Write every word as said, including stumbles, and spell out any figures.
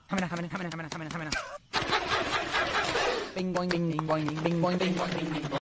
Jamena, jamena, jamena, jamena, jamena, jamena. Bing boing, bing, bing boing, bing, bing boing, bing boing, bing, bing.